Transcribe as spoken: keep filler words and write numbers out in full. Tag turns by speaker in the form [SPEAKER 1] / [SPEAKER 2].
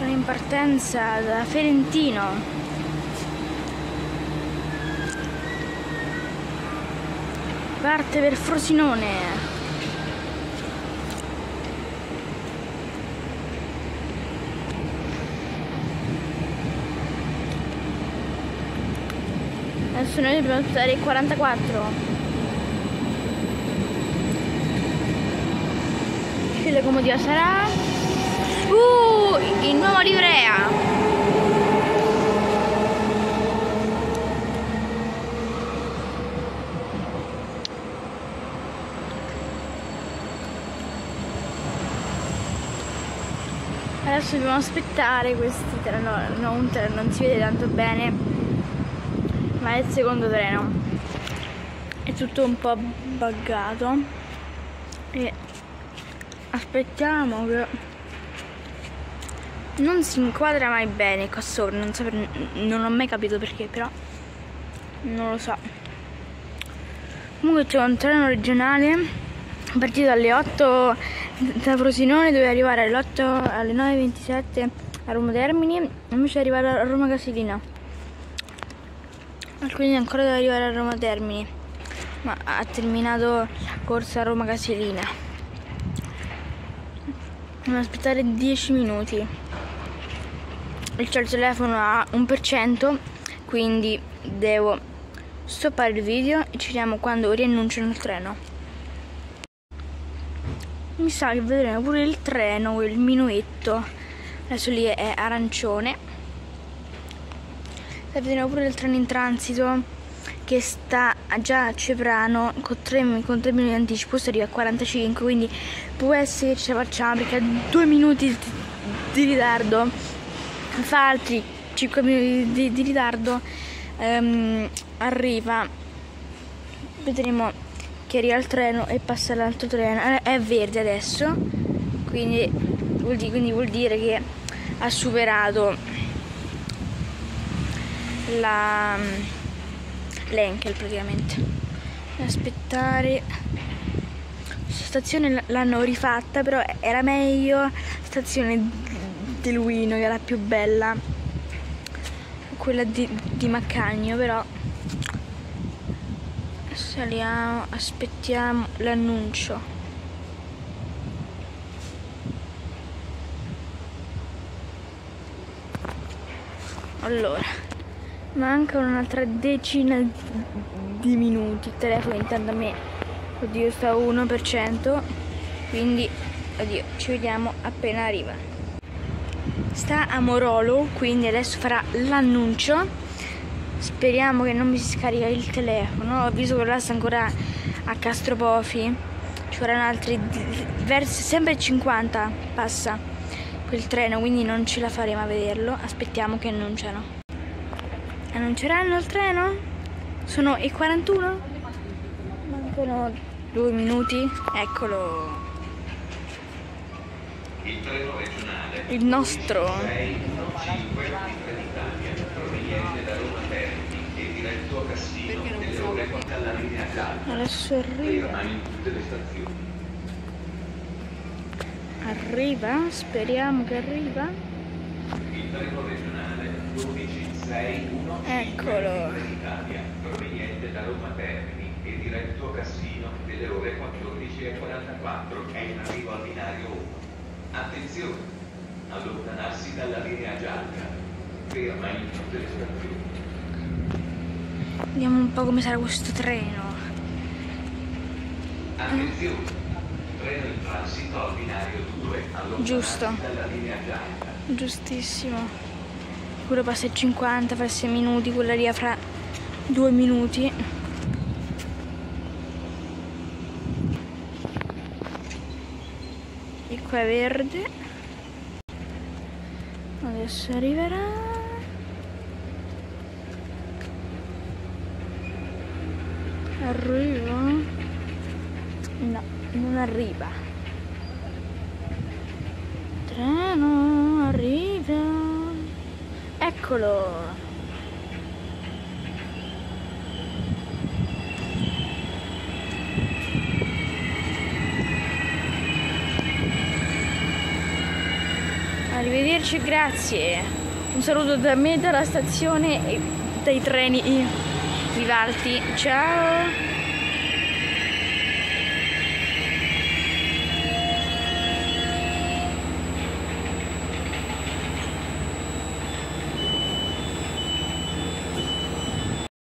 [SPEAKER 1] Sono in partenza da Ferentino. Parte per Frosinone. Adesso noi dobbiamo aspettare il quarantaquattro. Che locomotiva sarà? Uh, il nuovo livrea. Adesso dobbiamo aspettare questi treno, no, un treno non si vede tanto bene, ma è il secondo treno. È tutto un po' buggato e aspettiamo che non si inquadra mai bene qua sopra, non so, per, non ho mai capito perché, però non lo so. Comunque c'è un treno regionale partito dalle otto da Frosinone, doveva arrivare alle otto, alle nove e ventisette a Roma Termini, invece è arrivato a Roma Casilina. Quindi ancora deve arrivare a Roma Termini, ma ha terminato la corsa a Roma Casilina. Devo aspettare dieci minuti. Il telefono a un per cento, quindi devo stoppare il video e ci vediamo quando riannunciano il treno. Mi sa che vedremo pure il treno, il minuetto. Adesso lì è arancione. E vedremo pure il treno in transito che sta già a Ceprano con tre, con tre minuti di anticipo. Questo arriva a quarantacinque, quindi può essere che ce la facciamo perché ha due minuti di, di ritardo. Fa altri cinque minuti di, di ritardo. Um, arriva. Vedremo che arriva il treno e passa l'altro treno. È verde adesso, quindi vuol dire, quindi vuol dire che ha superato la l'Enkel praticamente. Aspettare. Questa stazione l'hanno rifatta, però era meglio la stazione di Luino, che era la più bella, quella di, di Maccagno, però saliamo, aspettiamo l'annuncio. Allora, manca un'altra decina di minuti. Il telefono intanto a me, oddio, sta a uno per cento, quindi oddio, ci vediamo appena arriva. Sta a Morolo, quindi adesso farà l'annuncio. Speriamo che non mi si scarica il telefono. Ho visto che là sta ancora a Castropofi. Ci vorranno altri verso sempre cinquanta passa quel treno, quindi non ce la faremo a vederlo. Aspettiamo che annunciano. Annunceranno il treno? Sono i quarantuno? Mancano due minuti. Eccolo.
[SPEAKER 2] Il treno regionale.
[SPEAKER 1] Il nostro.
[SPEAKER 2] Proveniente da Roma Termini e diretto a Cassino nelle ore alla linea gialla.
[SPEAKER 1] Adesso arriva.
[SPEAKER 2] Ferma in tutte le stazioni.
[SPEAKER 1] Arriva, speriamo che arriva.
[SPEAKER 2] Il treno regionale dodici sei uno cinque
[SPEAKER 1] Eccolo.
[SPEAKER 2] Italia, proveniente da Roma Termini e diretto a Cassino nelle ore quattordici e quarantaquattro, è in arrivo al binario uno. Attenzione, allontanarsi dalla linea gialla. Ferma in tutte le stazioni.
[SPEAKER 1] Vediamo un po' come sarà questo treno.
[SPEAKER 2] Attenzione, treno in transito al binario due, allontanarsi
[SPEAKER 1] Giusto.
[SPEAKER 2] dalla linea gialla.
[SPEAKER 1] Giustissimo. Quello passa a cinquanta, fra sei minuti, quello arriva fra due minuti. E qua è verde. Adesso arriverà. Arriva? No, non arriva. Treno arriva. Eccolo. Arrivederci, grazie. Un saluto da me, dalla stazione e dai treni Vivalti. Ciao.